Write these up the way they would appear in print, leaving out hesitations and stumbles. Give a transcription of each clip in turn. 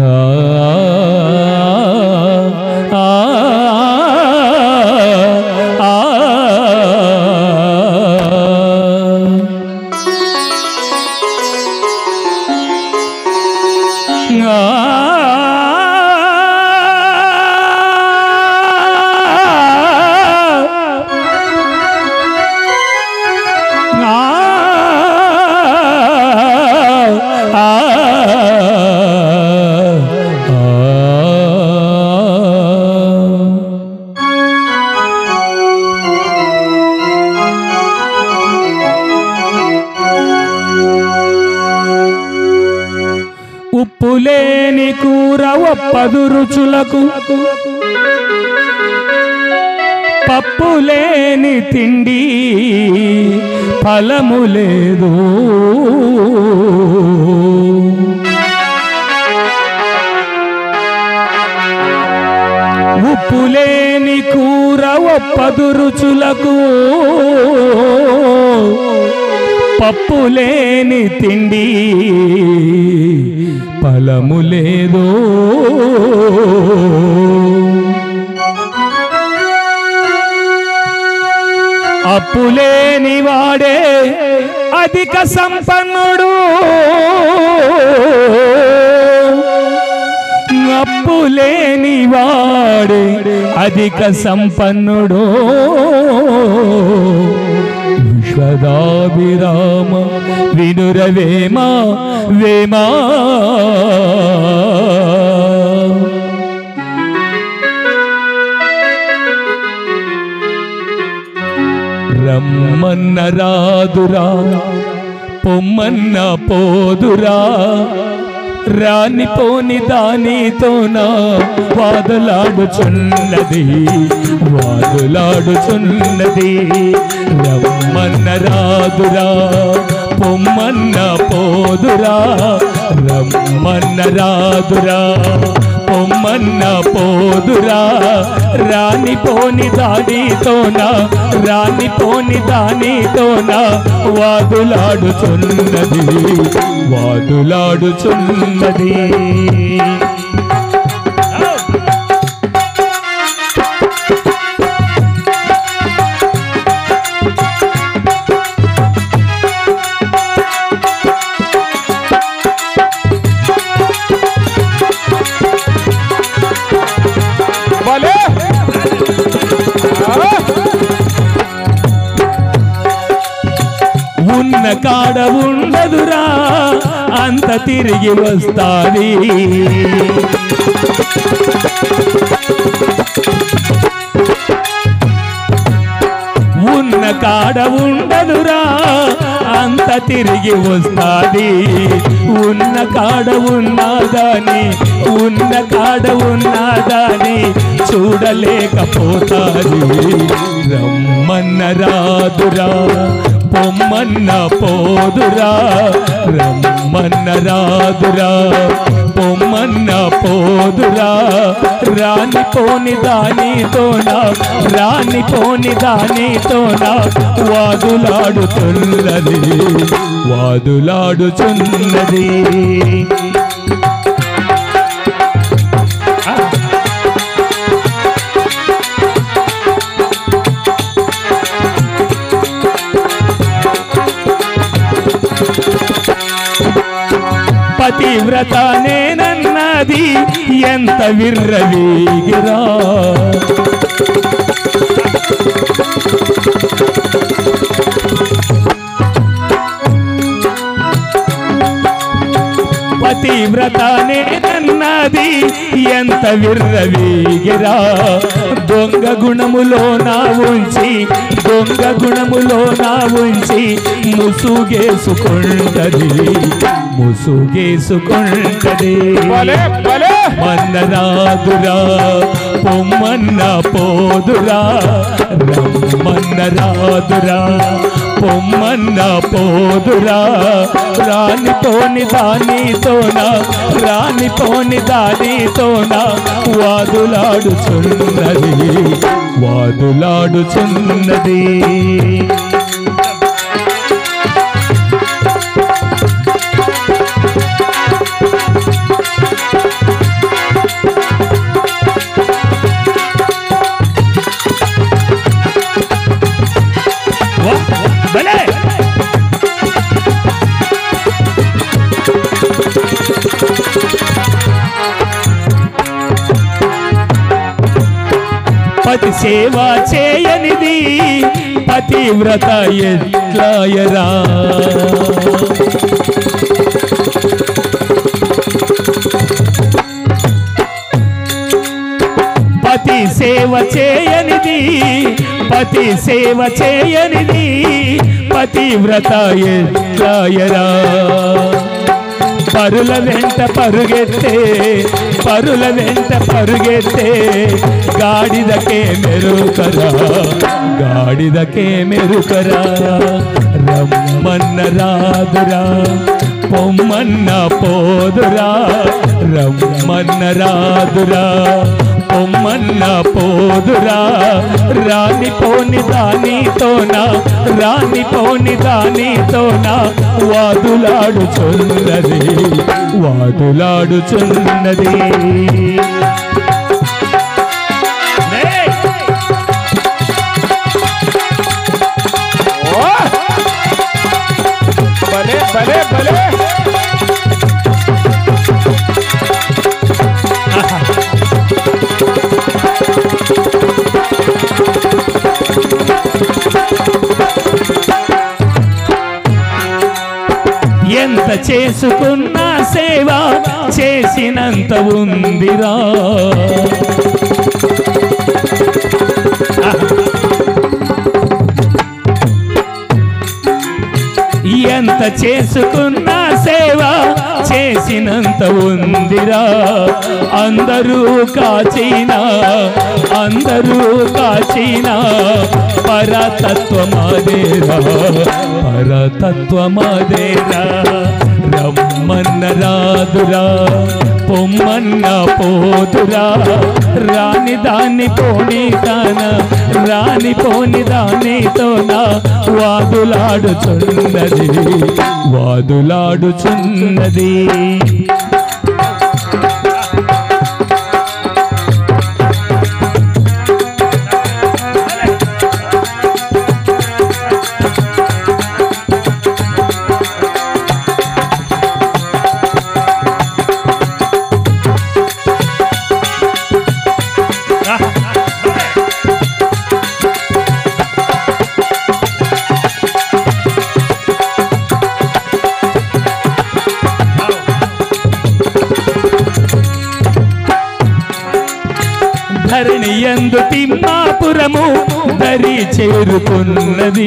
ఉప్పులేని కూర ఒప్పదు రుచులకు, పప్పులేని తిండి ఫలము లేదు. ఉప్పులేని కూర ఒప్పదు రుచులకు, పప్పులేని తిండి ఫలము లేదు. అప్పులేని వాడే అధిక సంపన్నుడు, అప్పులేని వాడే అధిక సంపన్నుడు. విశ్వదాభిరామ వినురవేమ వేమా, రమ్మన్న రాదురా పొమ్మన్న పోదురా, రానిపోని దానితోనా వాదులాడుచున్నది, వాదులాడుచున్నది. రమ్మన్న రాదురా పొమ్మన్న పోదురా, రమ్మన్న రాదురా పొమ్మన్న పోదురా, రానిపోని దానితోనా, రానిపోని దానితోనా వాదులాడుచున్నది, వాదులాడుచున్నది. ఉన్న కాడ ఉండదురా అంత తిరిగి వస్తాది, ఉన్న కాడ ఉండదురా అంత తిరిగి వస్తాది. ఉన్న కాడ ఉన్నదాని, ఉన్న కాడ ఉన్నదాని చూడలేకపోతాది. రమ్మన్న రాదురా పొమ్మన్న పోదురా, రమ్మన్న రాదురా పొమ్మన్న పోదురా, రానిపోని దానితోనా, రానిపోని దానితోనా వాదులాడుతున్నది, వాదులాడుచున్నది. పతివ్రత నేనన్నది ఎంత విర్రవీగిరా, పతివ్రత నేనన్నది ఎంత విర్రవీగిరా. దొంగ గుణములో నా ఉంచి, దొంగ గుణములో నా ఉంచి ముసుగేసుకుంటది, ముసుగేసుకుంటది. మన్న రాదురా పొమ్మన్న పోదురా, రమ్మన్న రాదురా పొమ్మన్న పోదురా, రానిపోని దానితోనా, రానిపోని దానితోనా వాదులాడుచున్నది, వాదులాడుచున్నది. పతి సేవ చేయనిది పతివ్రత ఎట్లాయరా. పతి సేవ చేయనిది పతి సేవ చేయనిది పతివ్రత ఎట్లాయరా. పరుల వెంట పరుగెత్తే పరుల వెంట పరుగెత్తే గాడిదకే మెరుకరా గాడిదకే మెరుకరా. రమ్మన్న రాదురా పొమ్మన్న పోదురా రమ్మన్న రాదురా పొమ్మన్న పోదురా. రానిపోని దానితోన రానిపోని దానితోన వాదులాడుచున్నది వాదులాడుచున్నది. భలే భలే భలే ఎంత చేసుకున్న సేవ చేసినంత ఉందిరా. ఎంత చేసుకున్న సేవ చేసినంత ఉందిరా. అందరూ కాచినా పరతత్వమాదేరా పరతత్వమాదేరా. రమ్మన్న రాదురా పొమ్మన్న పోదురా. రాని దాన్ని పోనీతాన రాని పోని దానితోన వాదులాడుచున్నది వాదులాడుచున్నది. ధరణి యందు తిమ్మాపురము దరి చేరుకున్నది.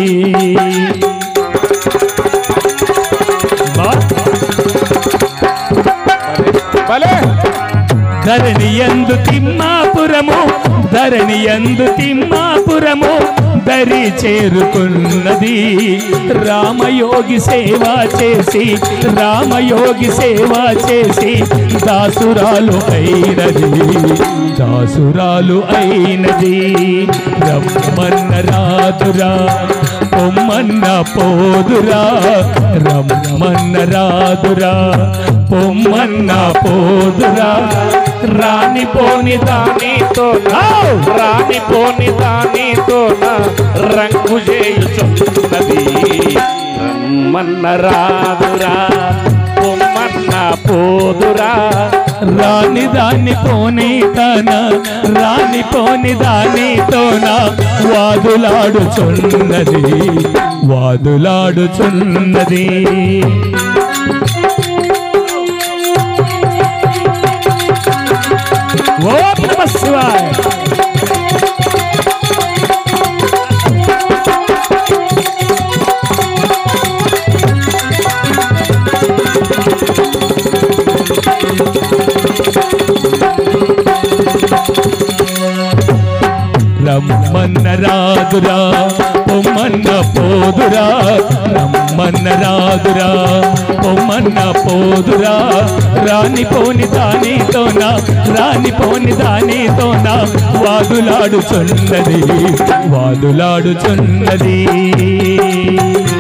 ధరణి యందు తిమ్మాపురము ధరణి యందు తిమ్మాపురము దరి చేరుకున్నది. రామయోగి సేవ చేసి రామయోగి సేవ చేసి దాసురాలు అయినది దాసురాలు అయినది. రమ్మన్న రాదురా పొమ్మన్న పోదురా రమ్మన్న రాదురా పొమ్మన్న పోదురా. రానిపోని దానితో రానిపోని దానితో రంగు చేయుచున్నది. రమ్మన్న రాదురా పొమ్మన్న పోదురా. రాని దాన్ని పోనీ తన రాని పోని దానితోన వాదులాడుచున్నది వాదులాడుచున్నది. ఓం నమః శివాయ. రమ్మన్న రాదురా పొమ్మన్న పోదురా రమ్మన్న రాదురా పొమ్మన్న పోదురా. రానిపోని దానితోన రానిపోని దానితోన వాదులాడుచున్నది వాదులాడుచున్నది.